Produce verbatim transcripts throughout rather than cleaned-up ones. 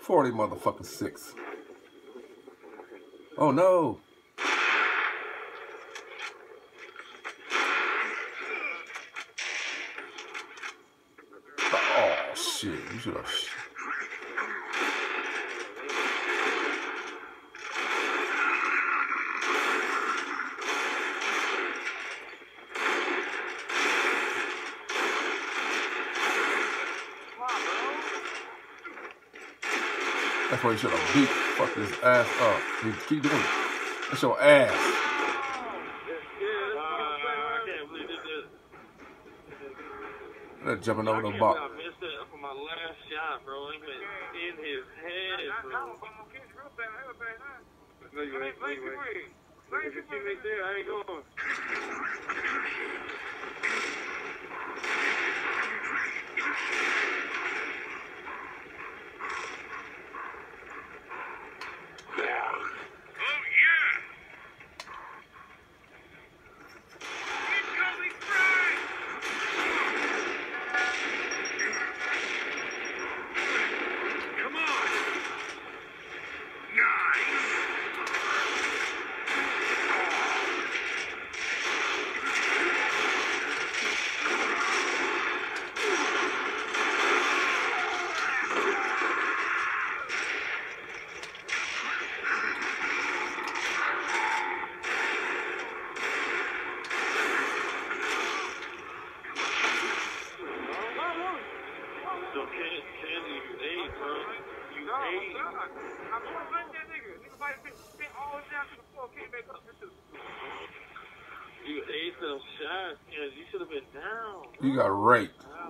forty motherfucking six. Oh no. Oh shit, you should have. That's why you should have beat fuck his ass up. You keep doing it. That's your ass. They're jumping over the box. I missed it for my last shot, bro. It went in his head, bro. Wait, wait, wait, wait. If your teammate's there, I ain't going. You ate those shots, yeah, you should have been down. You got raped.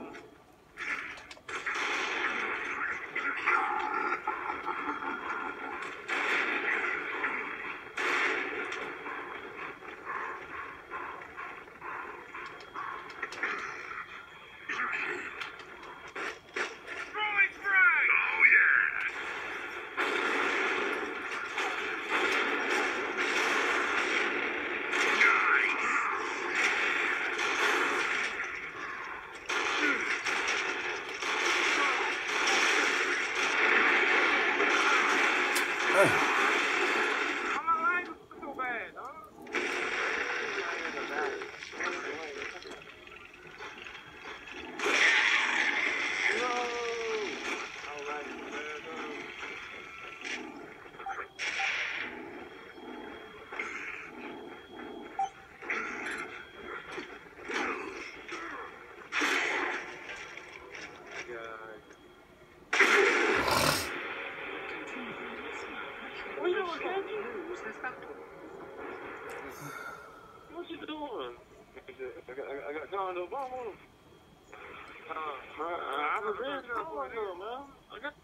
What you doing? I got, I got John Obama. Uh, I, I was ready to go, man. I got.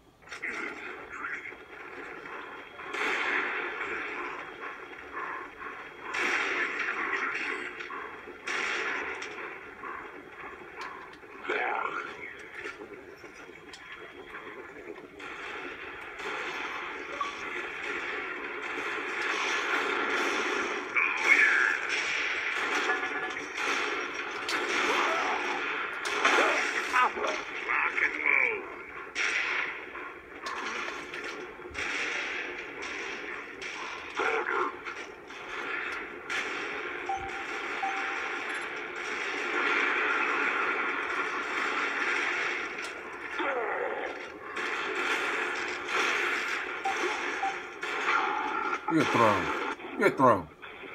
You're thrown. You're thrown.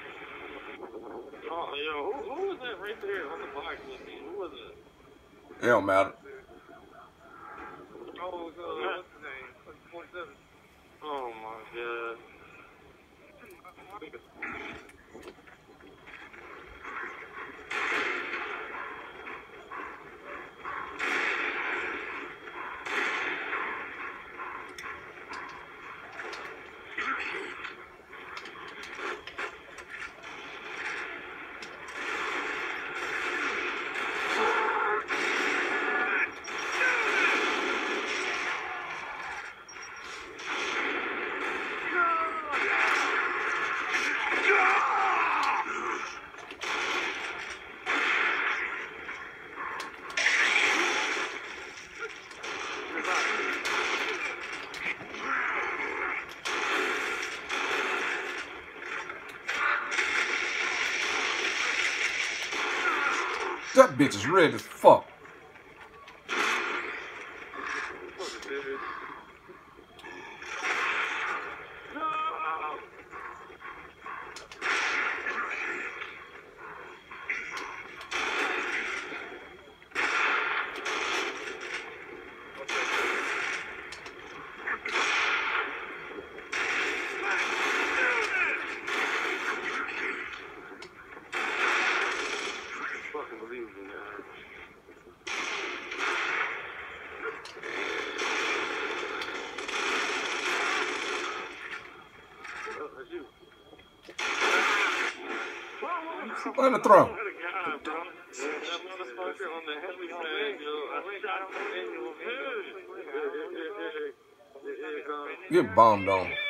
Oh, yo, who, who was that right there on the box with me? Who was it? It don't matter. Oh, so, uh, what's his name? forty-seven. Oh, my God. Yeah! That bitch is red as fuck. Fucking believe me, man. Oh, that's you. On the throne. What a guy, bro. That motherfucker on the heavy side, yo. I shot him in the head. Get bombed on.